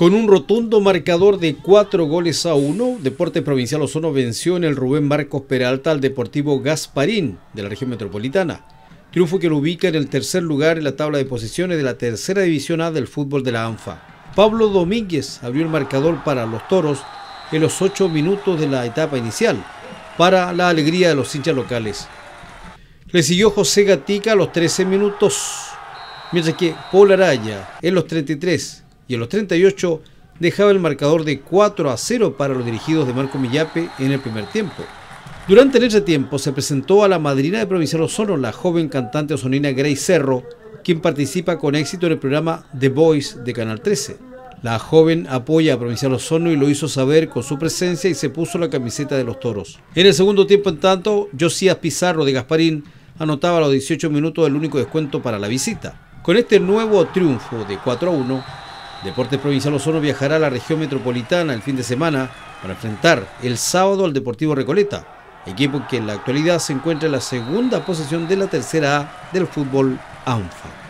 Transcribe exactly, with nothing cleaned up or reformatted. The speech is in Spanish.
Con un rotundo marcador de cuatro goles a uno, Deportes Provincial Osorno venció en el Rubén Marcos Peralta al Deportivo Gasparín de la región metropolitana. Triunfo que lo ubica en el tercer lugar en la tabla de posiciones de la tercera división A del fútbol de la ANFA. Pablo Domínguez abrió el marcador para los toros en los ocho minutos de la etapa inicial, para la alegría de los hinchas locales. Le siguió José Gatica a los trece minutos, mientras que Paul Araya en los treinta y tres y en los treinta y ocho dejaba el marcador de cuatro a cero para los dirigidos de Marco Millape en el primer tiempo. Durante el entretiempo se presentó a la madrina de Provincial Osorno, la joven cantante osonina Grace Cerro, quien participa con éxito en el programa The Voice de Canal trece. La joven apoya a Provincial Osorno y lo hizo saber con su presencia y se puso la camiseta de los toros. En el segundo tiempo, en tanto, Josías Pizarro de Gasparín anotaba a los dieciocho minutos el único descuento para la visita. Con este nuevo triunfo de cuatro a uno, Deportes Provincial Osorno viajará a la región metropolitana el fin de semana para enfrentar el sábado al Deportivo Recoleta, equipo que en la actualidad se encuentra en la segunda posición de la tercera A del fútbol ANFA.